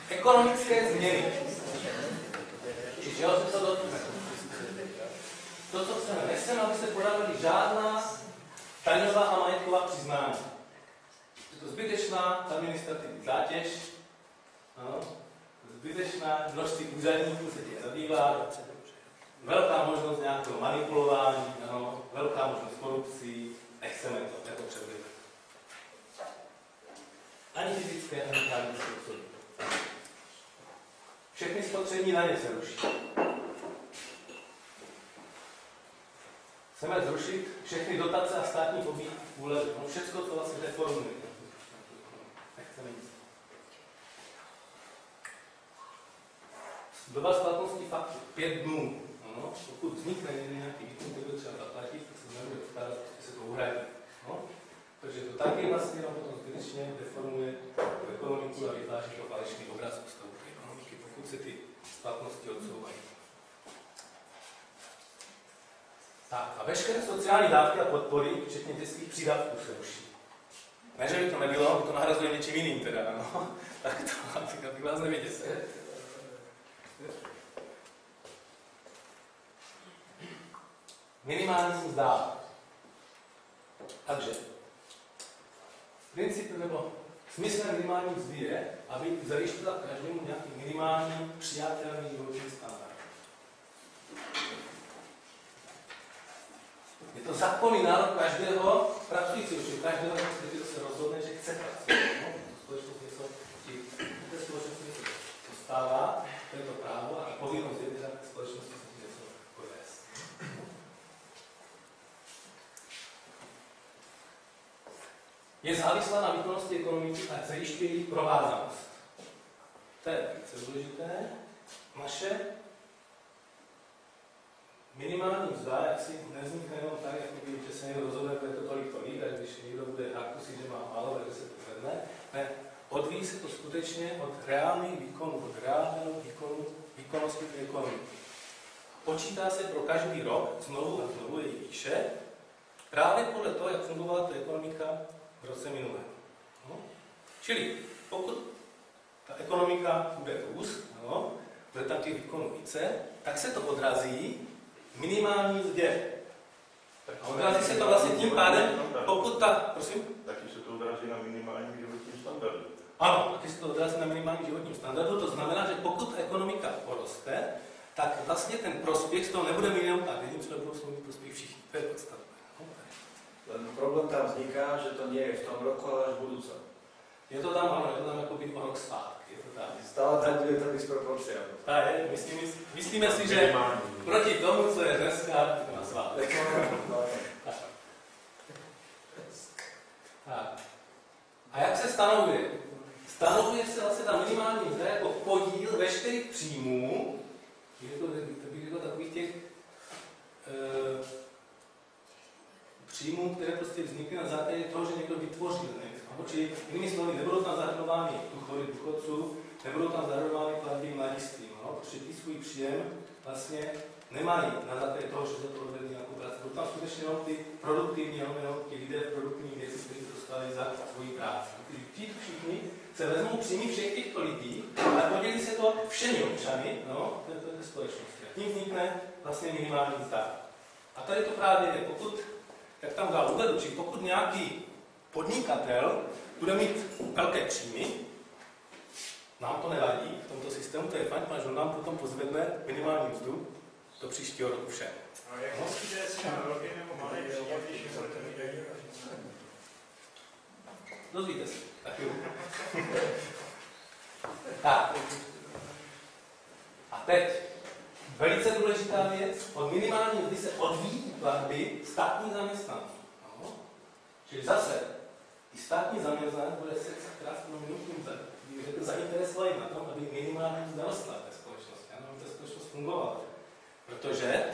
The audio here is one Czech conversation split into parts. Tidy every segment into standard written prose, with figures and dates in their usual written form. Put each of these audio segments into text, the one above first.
Ekonomické změny. Či čeho se to dotkne? To, co chceme. Nechceme, aby se podávaly žádná daňová a majetková přiznání. Je to zbytečná administrativní zátěž, ano, zbytečná množství úředníků se tím zabývá, velká možnost nějakého manipulování, ano, velká možnost korupcí, nechceme to, nepotřebujeme. Ani fyzické, ani právnické osoby. Všechny spotřební daně se ruší. Chceme zrušit všechny dotace a státní pobídky úlevy. No všechno, co vlastně reformuje. Nechceme nic. Doba splatnosti faktu 5 dnů. No, pokud vznikne nějaký výkon, který bude třeba zaplatit, tak se nebude odkládat, protože se to uhradí. No? Takže to taky vlastně nám potom zbytečně deformuje ekonomiku a vytváří to falešný obraz stavu ekonomiky, pokud se ty splatnosti odsouvají. Tak, a veškeré sociální dávky a podpory, včetně dětských přídavků, se ruší. Ne, že by to nebylo, my to nahrazuje něčím jiným teda, no. Tak to abych vás nevěděl. Minimální mzda. Takže, princip nebo smyslem minimální mzdy je, aby zajištila každému nějaký minimální přijatelný životní standard. Je to zákonný nárok každého pracujícího, že každého, kdo se rozhodne, že chce pracovat. No, společnost něco, té společnosti něco dostává, to je to právo a povinnost je teda společnosti se něco provést. Je závislá na výkonnosti ekonomiky a zajišťuje její provázanost. To je velice důležité. Naše minimální mzda, jak si nevznikne jenom tak, že se někdo rozhodne, že je to tolik, a když někdo bude hakusit, že má málo, takže se to zvedne. Ne, odvíjí se to skutečně od reálných výkonů, od reálného výkonu, výkonnosti té ekonomiky. Počítá se pro každý rok, znovu a znovu její výše, právě podle toho, jak fungovala ta ekonomika v roce minulém. No? Čili pokud ta ekonomika bude růst, no, bude tam těch výkonů více, tak se to odrazí minimální mzdě. A odrazí se to vlastně tím pádem, pokud ta, prosím? Taky se to odrazí na minimálním životním standardu. Ano, taky se to odrazí na minimálním životním standardu, to znamená, že pokud ta ekonomika poroste, tak vlastně ten prospěch z toho nebude minimum tak, jedním co budou mít prospěch všichni. To je podstatné. Ten problém tam vzniká, že to nie je v tom roku, ale až v budúcom. Je to tam, ano, je to tam jako být o rok zpátky. Je to tam. Stále tam bude ta disproporcia. Myslíme si, že proti tomu, co je dneska, to na svátek. A jak se stanovuje? Stanovuje se vlastně ta minimální mzda jako podíl veškerých příjmů, jako takových těch příjmů, které prostě vznikly na základě toho, že někdo vytvořil něco. Čili jinými slovy, nebudou tam zahrnovány důchody důchodců, nebudou tam zahrnovány platby mladistvím, protože ty svůj příjem vlastně nemají na základě toho, že se to odvedli nějakou práci. Budou tam skutečně jenom ty produktivní, jenom ty lidé produktivní věci, kteří dostali za svoji práci. Ti všichni se vezmou příjmy všech těchto lidí a podělí se to všemi občany této společnosti. A tím vznikne vlastně minimální mzda. A tady to právě je, pokud, jak tam dál uvedu, či pokud nějaký podnikatel bude mít velké příjmy, nám to nevadí v tomto systému, to je fajn, protože on nám potom pozvedne minimální mzdu do příštího roku všem. A jak myslíte, jestli má velký nebo malý příjem, když budete mít daní? Dozvíte se. Tak. A teď velice důležitá věc, od minimální mzdy se odvíjí platby státních zaměstnanců. No. Čili zase, i státní zaměstnanec bude se krásnou minutím zainteresovaný na tom, aby minimální mzda rostla té společnosti, aby ta společnost fungovala. Protože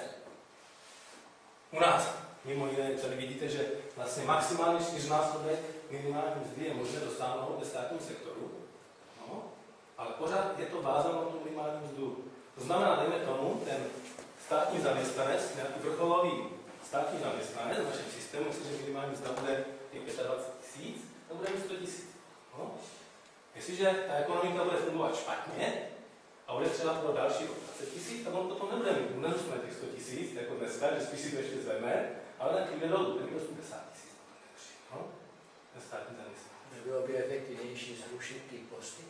u nás, mimo jiné, tady vidíte, že vlastně maximálně 4násobek minimální mzdy je možné dosáhnout ve státním sektoru, no, ale pořád je to vázáno na tu minimální mzdu. To znamená, dejme tomu, ten státní zaměstnanec, nějaký vrcholový státní zaměstnanec v našem systému, myslím, že minimální mzda bude 25 000, to bude mít 100 000. No? Jestliže ta ekonomika bude fungovat špatně a bude třeba pro další 20 000, tak on potom nebude mít, nedostane těch 100 000, jako dneska, že spíš si to ještě zveme, ale tak jde dolů, tak 80 000. No? Ten státní zaměstnanec. Nebylo by efektivnější zrušit ty posty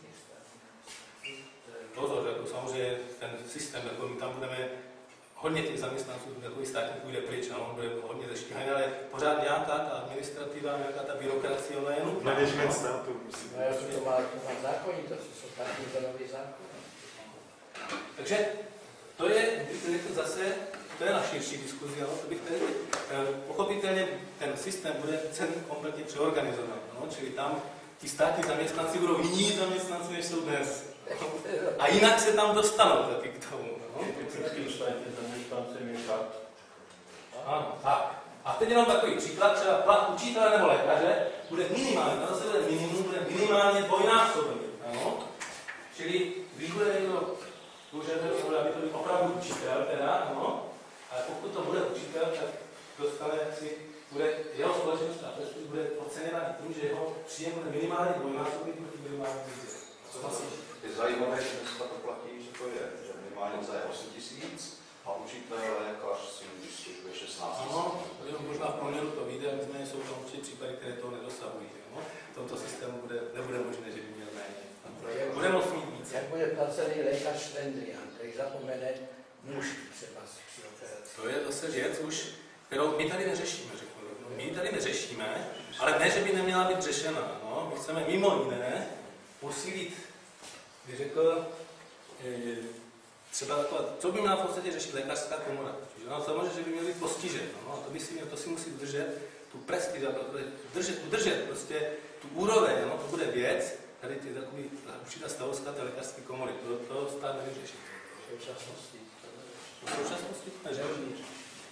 Pozor, jako samozřejmě ten systém, jako my tam budeme, hodně těch zaměstnanců, takový státník půjde pryč, no, on bude hodně zeštíhaný, ale pořád nějaká ta administrativa, nějaká ta byrokracie, ona je nutná. Management státu. No já to má zákonitost, to jsou státní zanový zákon. Takže to je zase, to je na širší diskuzi, to bych tady, pochopitelně ten systém bude celý kompletně přeorganizovaný, no, čili tam ti státní zaměstnanci budou jiní zaměstnanci, než jsou dnes. A jinak se tam dostanou taky k tomu. No? Typický státní zaměstnanci míchat. Ano, tak. A teď jenom takový příklad, třeba plat učitele nebo lékaře bude minimálně, to zase bude minimum, bude minimálně dvojnásobný. Ano? Čili když bude někdo požaduje, aby to byl opravdu učitel, teda, ano, ale pokud to bude učitel, tak dostane si, bude jeho společnost a prestiž bude oceněna tím, že jeho příjem bude minimálně dvojnásobný proti minimálně výzvě. Je zajímavé, že dneska to platí, že to je, že minimálně mzda je 8 000 a učitel, lékař si stěžuje 16 000. Ano, možná v průměru to vyjde, nicméně jsou tam určitě případy, které toho nedosahují. No? V tomto systému nebude možné, že by měl méně. Bude moct mít více. Jak bude placený lékař Šlendrián, který zapomene nůžky třeba při operaci? To je zase věc už, kterou my tady neřešíme, řeknu. My ji tady neřešíme, ale ne, že by neměla být řešena. No? My chceme mimo jiné posílit, bych řekl, třeba takové, co by měla v podstatě řešit lékařská komora. No, samozřejmě, že by měl být postižen. No? To si musí udržet tu prestiž, udržet prostě tu úroveň. No? To bude věc, tady ty takový určitá stavovská té lékařské komory. To stát nevyřeší. V současnosti. V současnosti to neřeší.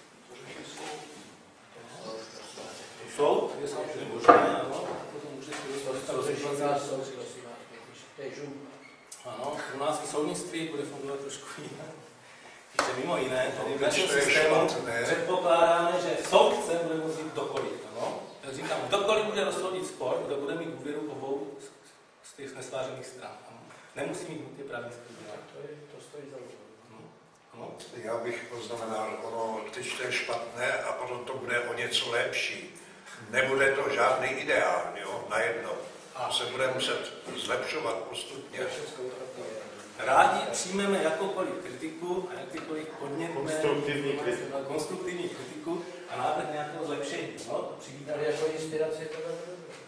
Soud je samozřejmě možné, ano. Potom může ano, u nás v soudnictví bude fungovat trošku jinak. Takže mimo jiné, tady v našem systému předpokládáme, že soudce bude moci kdokoliv. Ano? Jak říkám, kdokoliv bude rozsoudit spor, kdo bude mít důvěru obou z těch nesvářených stran. Ano? Nemusí mít nutně právnický důvěr. To stojí za úvahu. Ano? Já bych poznamenal, ono teď to je špatné a potom to bude o něco lepší. Nebude to žádný ideál, jo, najednou. A se bude muset zlepšovat postupně. Rádi přijmeme jakoukoliv kritiku a jakýkoliv podnět, konstruktivní kritiku a návrh nějakého zlepšení. No, to přivítali jako inspiraci to bude.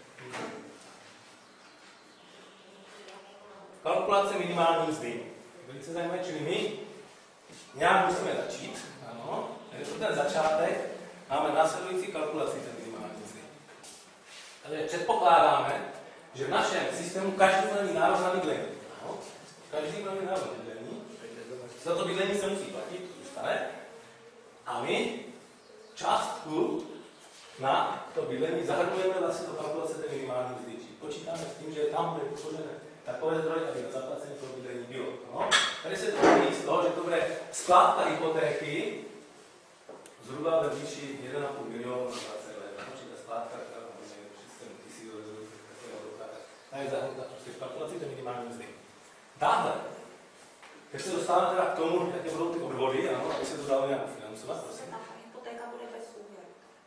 Kalkulace minimální mzdy. Velice zajímavé, čili my nějak musíme začít. Ano, takže to ten začátek. Máme následující kalkulaci té minimální mzdy. Takže předpokládáme, že v našem systému každý bude mít nárok na bydlení. No? Každý bude mít nárok na bydlení. Za to bydlení se musí platit, to zůstane. A my částku na to bydlení zahrnujeme vlastně do kalkulace té minimální mzdy. Počítáme s tím, že tam bude vytvořené takové zdroje, aby na zaplacení toho bydlení bylo. No? Tady se to mluví z toho, že to bude skládka hypotéky zhruba ve výši 1,5 milionu na 20 let. Určitá skládka, která bude 7 000 je zahrnuta prostě v kalkulaci té minimální mzdy. Dále, když se dostáváme teda k tomu, jaké budou ty odvody, ano, aby se to dalo nějak financovat, prosím. Ta hypotéka bude bez úvěru.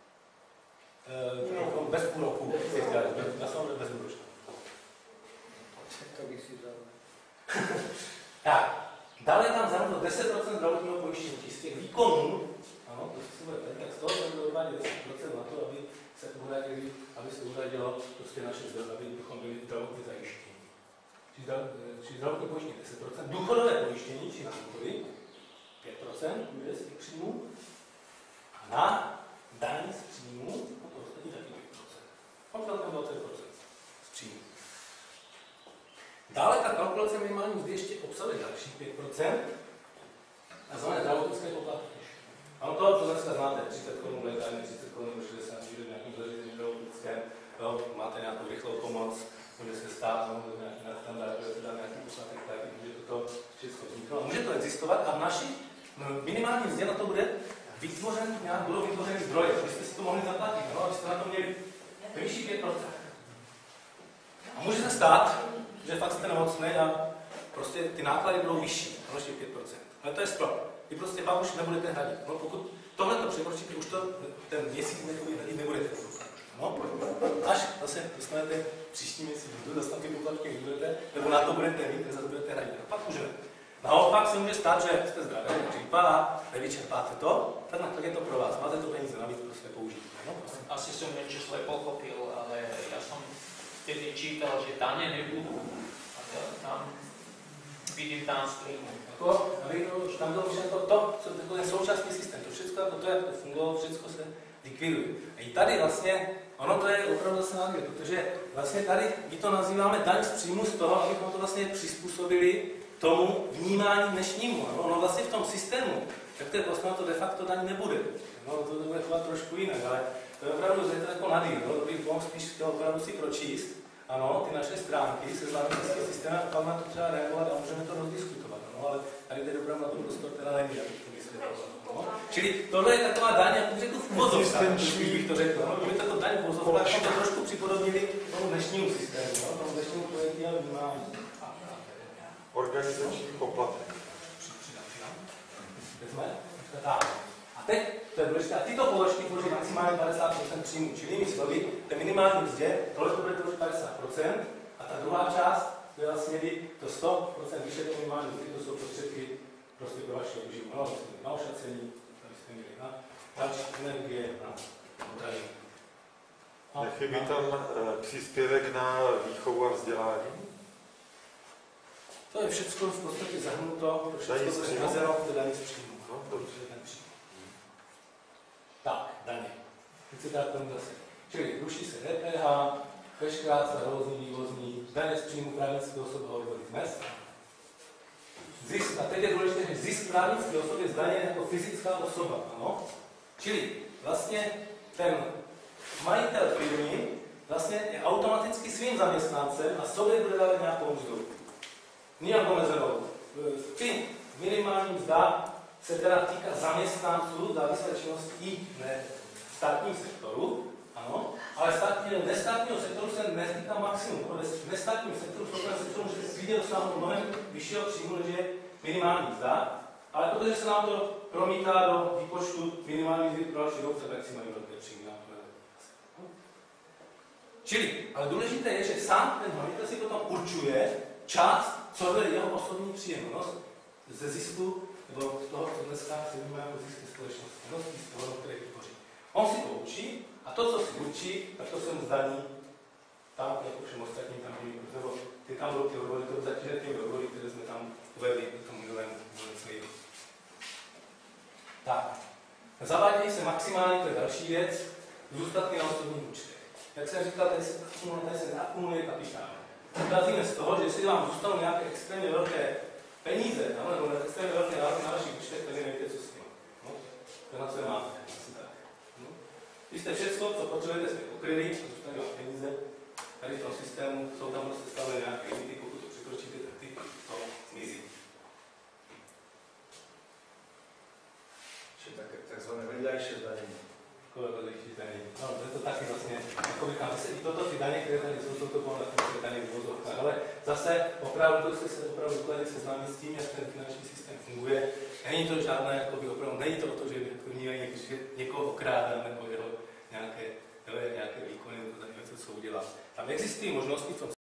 Bez úroku, bez úroku. To bych si vzal. Tak, dále je tam zahrnuto 10% zdravotního pojištění z těch výkonů, ano, to si bude tady, tak z toho se bude odvádět 10% na to, aby se uhradilo prostě naše zdroje, abychom byli zdravotně zajištění. Či zdravotní pojištění 10%, důchodové pojištění, či na důchody 5% bude z těch příjmů a na daň z příjmů, to ostatní taky 5%. Mám tam 20% z příjmů. Dále ta kalkulace minimální mzdy ještě obsahuje dalších 5%, a znamená zdravotnické poplatky. Ano, to dneska znáte, 30 korun v lékárně, 30 korun nebo 60 v nějakém zařízení zdravotnickém, máte nějakou rychlou pomoc, může se stát, může nějaký nadstandard, může se dát nějaký poplatek, tak může toto všechno vzniknout. Může to existovat a v naší minimální mzdě na to bude vytvořen, budou vytvořeny zdroje, abyste si to mohli zaplatit, no, abyste na to měli vyšší 5%. A může se stát, že fakt jste nemocný a prostě ty náklady budou vyšší, než 5%. Ale to je strop. Vy prostě pak už nebudete hradit. No, pokud tohle to překročíte, už to ten měsíc hradit nebudete. No, až zase dostanete příští měsíc, dostanete poplatky, budete, nebo na to budete mít, za to budete hradit. A pak už ne. Naopak se může stát, že jste zdraví, řípa a nevyčerpáte to, tak je to pro vás. Máte to peníze navíc prostě použít. No, prostě. Asi som niečo zle pochopil, ale ja som vtedy čítal, že dane nebudú. A tam vidím tam streamu. Tam bylo všechno to, co je současný systém, to všechno, to jak to fungovalo, všechno se likviduje. A i tady vlastně, ono to je opravdu zase návěr, protože vlastně tady my to nazýváme daň z příjmu z toho, abychom to vlastně přizpůsobili tomu vnímání dnešnímu. No, ono vlastně v tom systému, tak to je vlastně to de facto daň nebude. No, to bude chovat trošku jinak, ale to je opravdu to jako nadýr, no, to bych mohl spíš chtěl opravdu si pročíst. Ano, ty naše stránky se zvládají systémem a pak na to třeba reagovat a můžeme to rozdiskutovat. No, ale tady teď opravdu na to prostor teda není, abych to vysvětloval. No. Čili tohle je taková daň, jak bych řekl v uvozovkách, bych to řekl. No, kdyby tato daň v uvozovkách, jsme to trošku připodobnili tomu dnešnímu systému, no, tomu dnešnímu projektivnímu vnímání. Organizační poplatek. A teď, to je důležité, a tyto položky tvoří maximálně 50% příjmu, čili jinými slovy, té minimální mzdě, tohle to bude tvořit 50%, a ta druhá část, to je vlastně to 100% vyšší minimální mzdy, to jsou prostředky prostě pro vaše užití. Na ošacení, tady jste měli na další energie, na potraviny. Nechybí tam příspěvek na výchovu a vzdělání? To je všechno v podstatě zahrnuto, všechno to je nazeno v daní z příjmu. Tak, daně. Teď se dá tomu zase. Čili ruší se DPH, veškerá provozní, vývozní, daně z příjmu právnické osoby a odvody z mezd. Zisk, a teď je důležité, že zisk právnické osoby je zdaněn jako fyzická osoba. Ano? Čili vlastně ten majitel firmy vlastně je automaticky svým zaměstnancem a sobě bude dávat nějakou mzdu. Nijak omezenou. Ty minimální mzda se teda týká zaměstnanců závislé činnosti v státním sektoru, ano, ale nestátního sektoru se netýká maximum. V nestátním sektoru může se klidně dosáhnout mnohem vyššího příjmu, než je minimální mzda, ale protože se nám to promítá do výpočtu minimální mzdy pro další rok, tak si mají velké příjmy. Čili, ale důležité je, že sám ten majitel si potom určuje část, co je jeho osobní příjem, no, ze zisku, nebo z toho, co dneska se vnímá jako zisky společnosti, no, z toho, které vytvoří. On si to určí a to, co si určí, tak to se mu zdaní tam, jako všem ostatním tam byli, nebo ty tam budou ty odvody, to zatíže ty odvody, které jsme tam uvedli k tomu novému slajdu. Tak, zavádějí se maximálně, to je další věc, zůstatky na osobních účtech. Jak jsem říkal, tady se neakumuluje kapitál. Vycházíme z toho, že jestli vám zůstanou nějaké extrémně velké peníze, nebo extrémně velké nároky na vašich účtech, tak nevíte, co s tím. No, to na co je máte. No. Vy jste všechno, co potřebujete, jste pokryli, zůstanou vám peníze. Tady v tom systému jsou tam prostě stále nějaké limity, pokud to překročíte, tak ty to zmizí. Čiže takzvané vedľajšie zdanění. No, to je to taky vlastně, jako říkám, i toto ty daně, které tady jsou to takové daně v uvozovkách, ale zase opravdu to se opravdu důkladně seznámit s tím, jak ten finanční systém funguje. Není to žádné, jakoby opravdu, není to o to, že někoho okrádá nebo jeho nějaké výkony, nebo něco, co udělá. Tam existují možnosti v tom